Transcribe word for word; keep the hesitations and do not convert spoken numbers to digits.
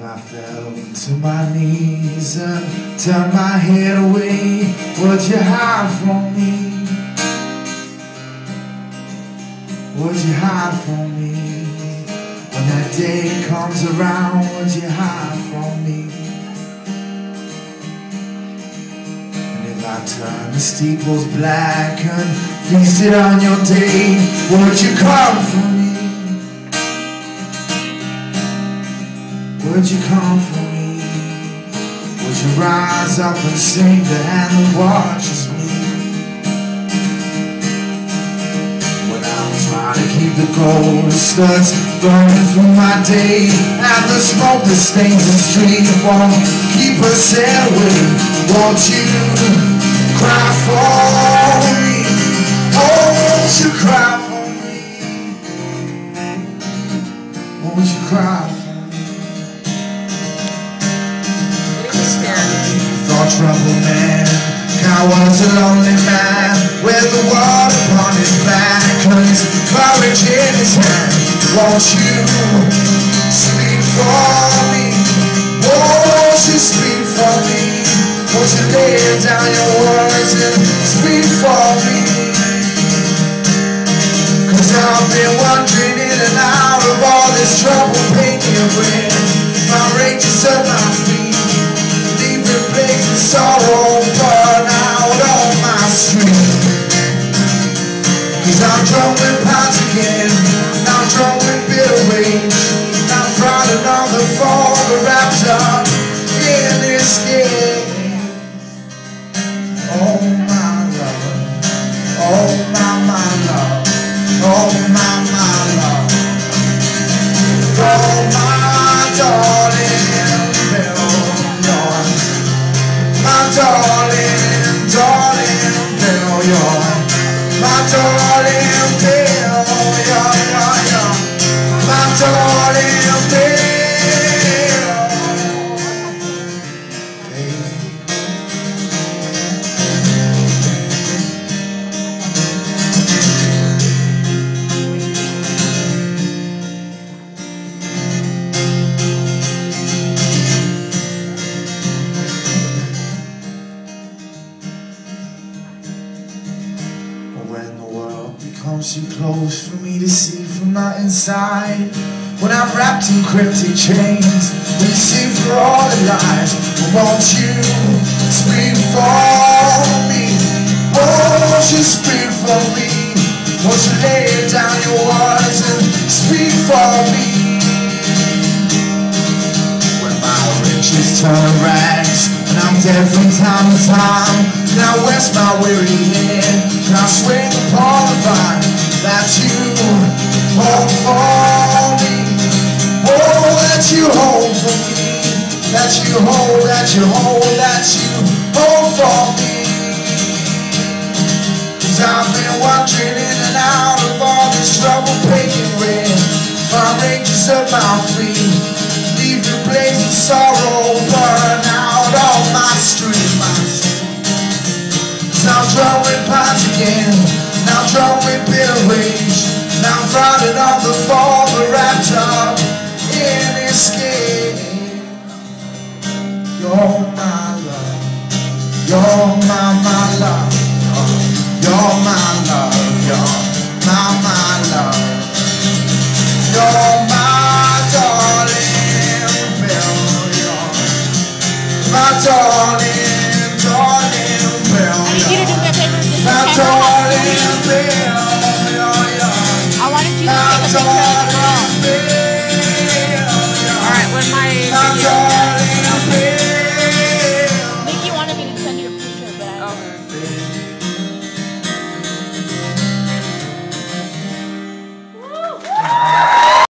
I fell to my knees and turned my head away, would you hide from me? Would you hide from me? When that day comes around, would you hide from me? And if I turn the steeples black and feasted on your day, would you come for me? Would you come for me? Would you rise up and sing the hand that watches me? When I'm trying to keep the ghost that's burning through my day, and the smoke that stains the street won't keep us away, won't you cry for me? Won't you cry for me? Won't you cry for me? Troubled man, coward's a lonely man, with the world upon his back and his courage in his hand. Won't you speak for me? Won't you speak for me? Won't you lay down your words and speak for me? Cause I've been wandering in and out of all this trouble, pain and rain. My rage is at my feet, sorrow burn out on my street. Cause I'm drunk with past again, I'm drunk with bitter rage, I'm frightened on the fall, the wrapped up in this game. Oh my love, oh my my love, oh my my love, oh my darling. Darling, darling, Bill, you're my darling, Bill, yeah, yeah, yeah, my darling, Bill. When the world becomes too close for me to see from the inside, when I'm wrapped in cryptic chains, when you see through all the lies, won't you speak for me? Won't you speak for me? Won't you lay down your words and speak for me? When my riches turn rags and I'm dead from time to time, and I rest my weary head, and I swing upon the vine that you hold for me. Oh, that you hold for me, that you hold, that you hold, that you hold for me. Cause I've been wandering in and out of all this trouble, pain and rain. My rage is at my feet, leave the blaze of sorrow burn out on my street. Now I'm drunk with past again, now I'm drunk with bitter rage, now I'm frightened of the fall, but wrapped up in escape. You're my love, you're my, my love, you're my love, you're my, my love, you're my darling, Bill, you're my darling, darling Bill. I wanted you to take a picture.